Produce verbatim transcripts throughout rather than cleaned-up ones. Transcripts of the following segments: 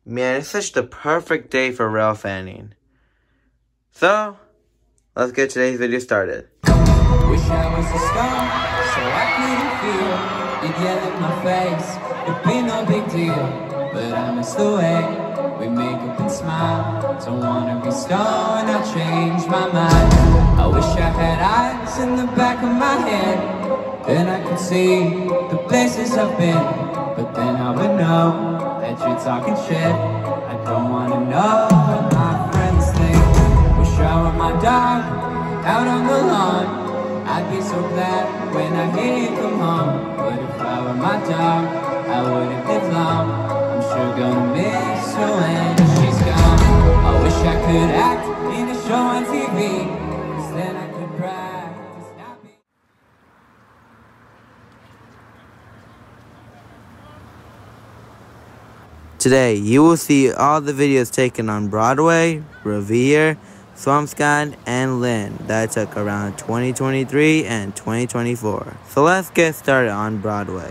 Man, it's such the perfect day for rail fanning. So, let's get today's video started. Wish I was a star, so I couldn't feel. You'd yell in my face, it'd be no big deal. But I miss the way we make up and smile. Don't wanna be stoned, I'll change my mind. I wish I had eyes in the back of my head, then I could see the places I've been. But then I would know that you're talking shit. I don't wanna know what my friends think. Wish I were my dog, out on the lawn. I'd be so glad when I hear you come home. But if I were my dog, I wouldn't live long. I'm sure gonna miss her when she's gone. I wish I could act in a show on T V, cause then I could practice not being. Today, you will see all the videos taken on Broadway, Revere, Swampscott, and Lynn that I took around twenty twenty-three and twenty twenty-four. So let's get started on Broadway.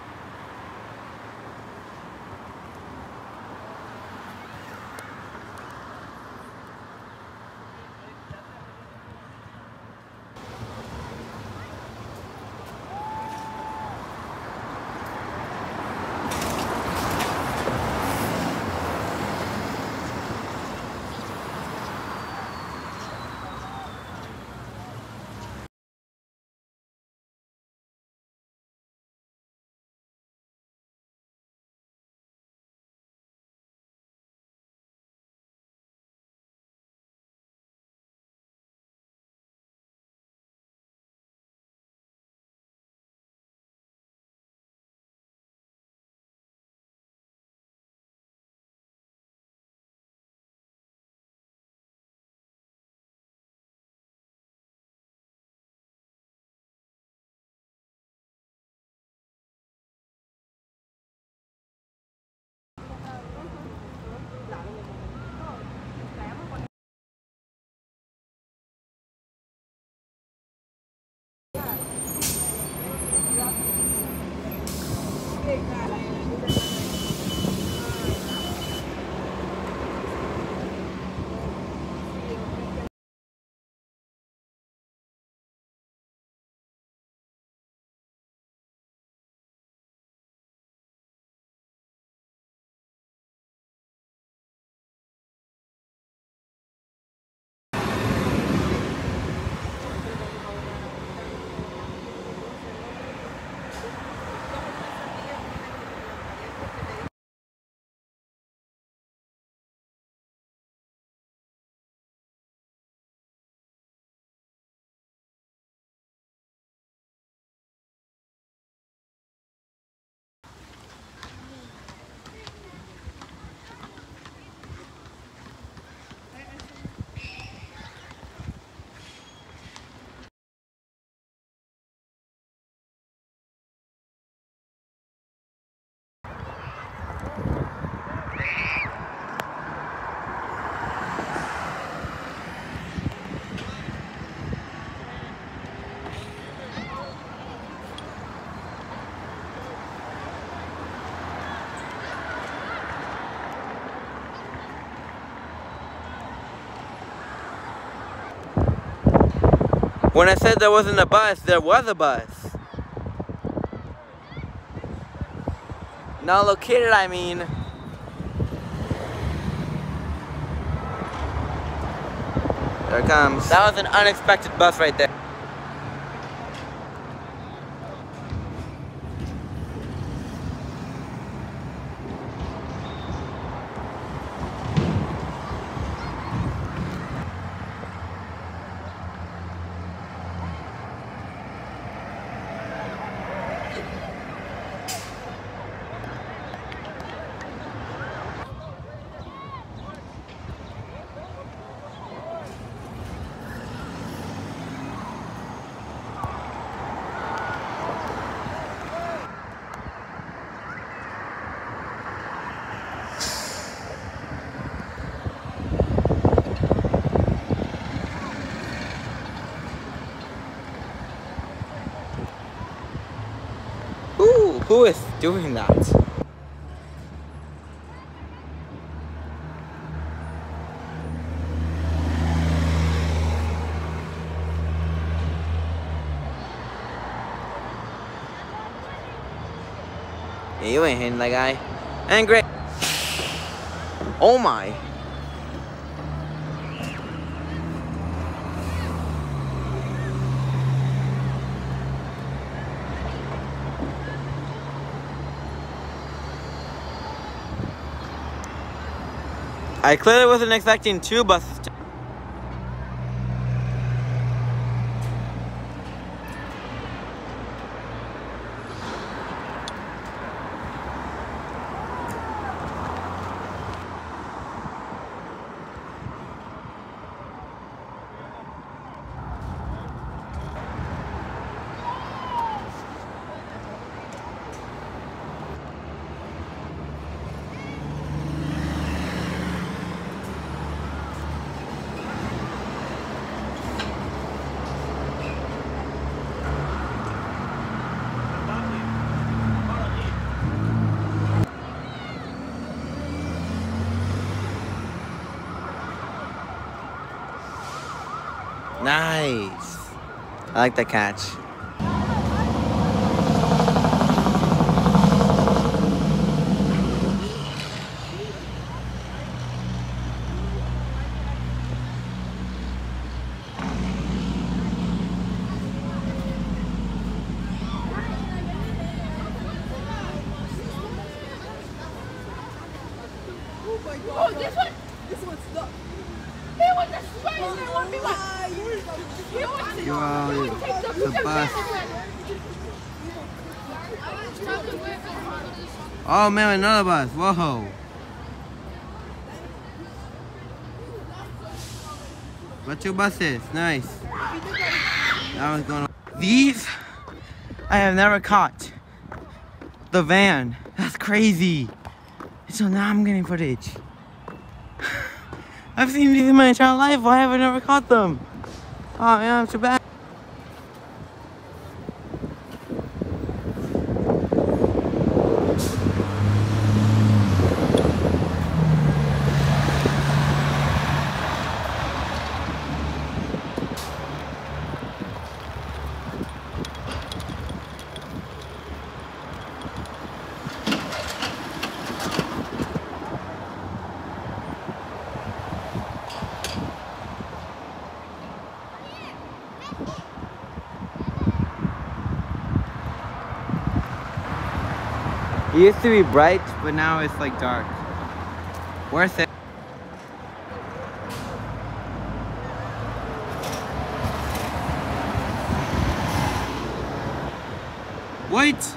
When I said there wasn't a bus, there was a bus. Not located, I mean. There it comes. That was an unexpected bus right there. Who is doing that? Yeah, you ain't hitting that guy. And great. Oh my. I clearly wasn't expecting two buses to Nice. I like that catch. Oh, this one? This one's stuck. He wants to straight in there one v one. He wants to, he wants to take the, the bus. Oh man, another bus. Whoa. What two buses? Nice. That one's going on. These I have never caught. The van. That's crazy. So now I'm getting footage. I've seen these in my entire life. Why have I never caught them? Oh man, I'm so bad. It used to be bright, but now it's like dark. Worth it. Wait!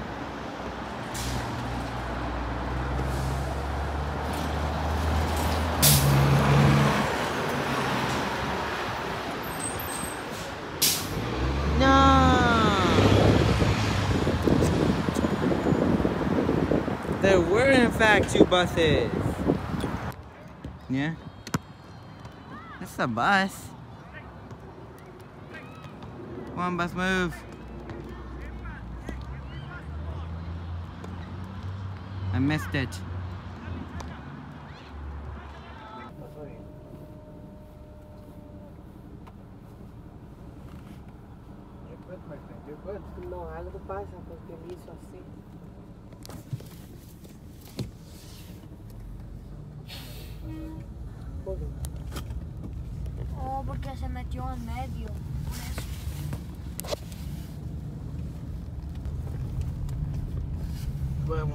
There were in fact two buses. Yeah. That's a bus. Come on, bus, move. I missed it. No, algo pasa porque me hizo así. Oh, porque se metió en medio. Bueno.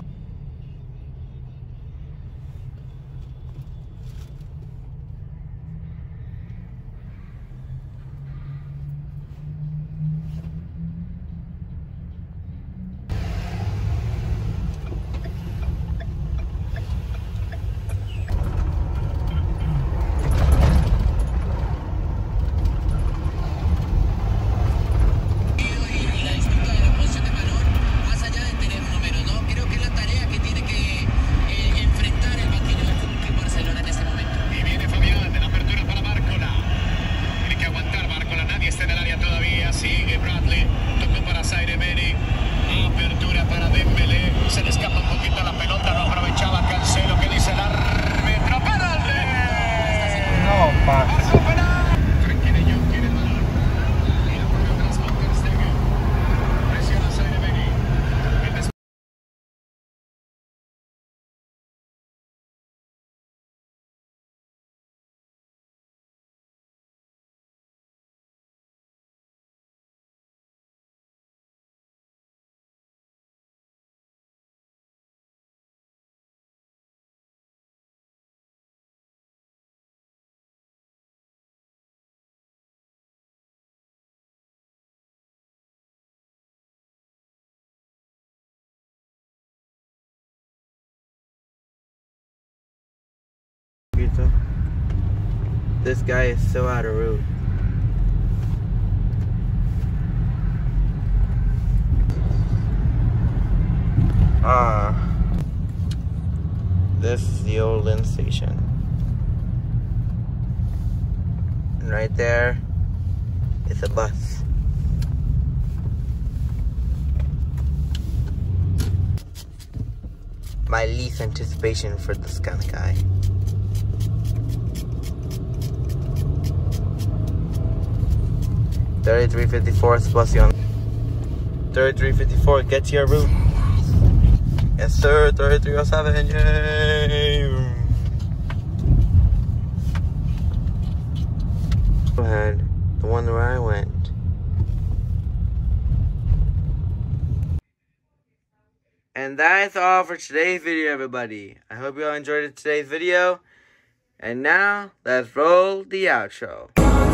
This guy is so out of route. Ah, this is the old Lynn station. And right there is a bus. My least anticipation for this kind of guy. thirty-three fifty-four is supposed to be on. thirty-three fifty-four, get to your route. Yes, sir. thirty-three oh seven, yay! Go ahead. The one where I went. And that is all for today's video, everybody. I hope you all enjoyed today's video. And now, let's roll the outro.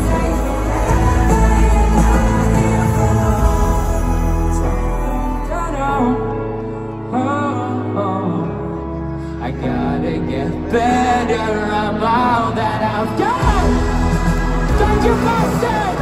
I gotta get better about that I've done. Don't you bastard!